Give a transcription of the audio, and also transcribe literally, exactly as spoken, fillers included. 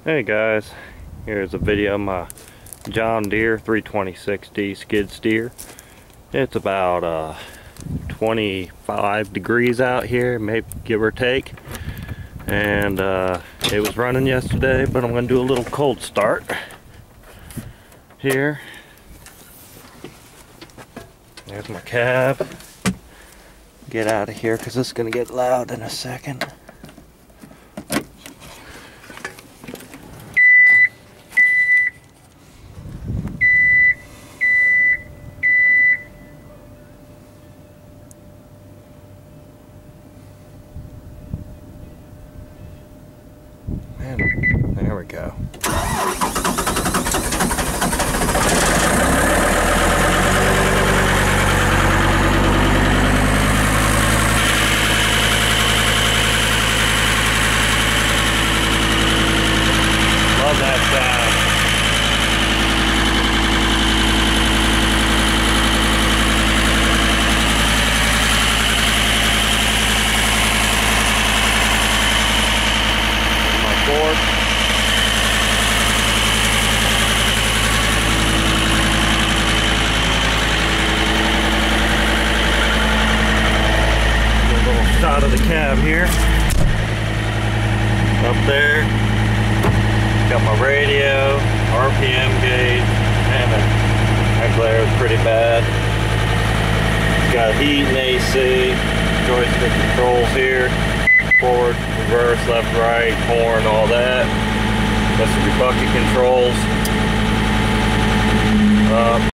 Hey guys, here's a video of my John Deere three twenty-six D skid steer. It's about uh, twenty-five degrees out here, maybe give or take. And uh, it was running yesterday, but I'm going to do a little cold start here. There's my cab. Get out of here because this is going to get loud in a second. And there we go. Love that sound. Board. A little shot of the cab here. Up there. Got my radio, R P M gauge, and that glare is pretty bad. Got heat and A C, joystick controls here. Forward, reverse, left, right, horn, all that. That's your bucket controls. Um,